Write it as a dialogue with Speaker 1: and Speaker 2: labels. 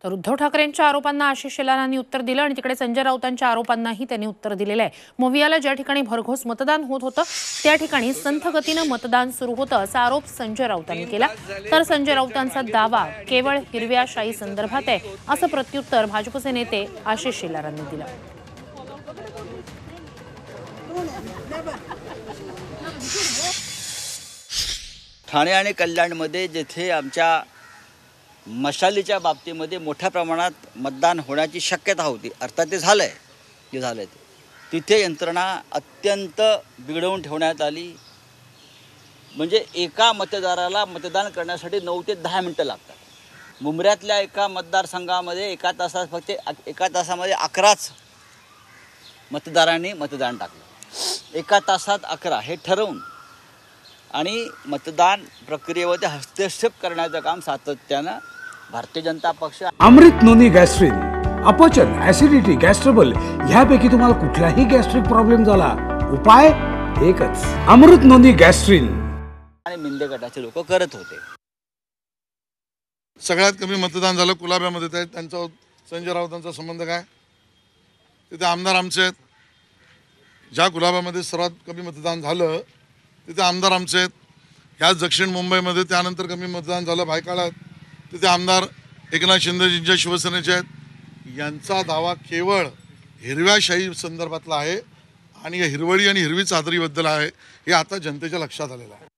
Speaker 1: तर उद्धव ठाकरेंच्या आरोपांना आशिष शेलारांनी उत्तर दिलं आणि तिकडे संजय राऊतांच्या आरोपांनाही त्यांनी उत्तर दिलेलं आहे। मोवियाला ज्या ठिकाणी भरघोस मतदान होत होतं त्या ठिकाणी संथ गतीनं मतदान सुरू होतं असा आरोप संजय राऊतांनी केला। तर संजय राऊतांचा दावा केवळ हिरव्या शाही संदर्भात आहे असं प्रत्युत्तर भाजपचे नेते आशिष शेलारांनी दिलं।
Speaker 2: ठाणे आणि कल्याणमध्ये जिथे आमच्या मशालीच्या बाबतीमध्ये मोठ्या प्रमाणात मतदान होण्याची शक्यता होती, अर्थात ते झालंय, जे झालंय तिथे यंत्रणा अत्यंत बिघडवून ठेवण्यात आली। म्हणजे एका मतदाराला मतदान करण्यासाठी 9 ते 10 मिनिटं लागतात। मुंबऱ्यातल्या एका मतदारसंघामध्ये एका तासामध्ये 11च मतदारांनी मतदान टाकलं। एका तासात 11 हे ठरवून आणि मतदान प्रक्रियेमध्ये हस्तक्षेप करण्याचं काम सातत्यानं भारतीय जनता पक्ष।
Speaker 3: अमृत नोनी गॅस्ट्रिन, अपचन, ऍसिडिटी, गॅस्ट्रबल ह्यापैकी तुम्हाला कुठलाही गॅस्ट्रिक प्रॉब्लेम झाला, उपाय एकच, अमृत नोनी गॅस्ट्रिन।
Speaker 2: आणि मिंदे गटाचे लोक करत होते।
Speaker 4: सगळ्यात कमी मतदान झालं कुलाब्यामध्ये, त्यांचा संजय राऊतांचा संबंध काय? तिथे आमदार आमचे आहेत। ज्या कुलाब्यामध्ये सर्वात कमी मतदान झालं तिथे आमदार आमचे आहेत। ह्याच दक्षिण मुंबईमध्ये त्यानंतर कमी मतदान झालं भायखळ्यात, तिथे आमदार एकनाथ शिंदेजींच्या शिवसेनेचे आहेत। यांचा दावा केवळ हिरव्या शाही संदर्भातला आहे आणि हिरवळी आणि हिरवी चादरीबद्दल आहे, हे आता जनतेच्या लक्षात आलेलं आहे।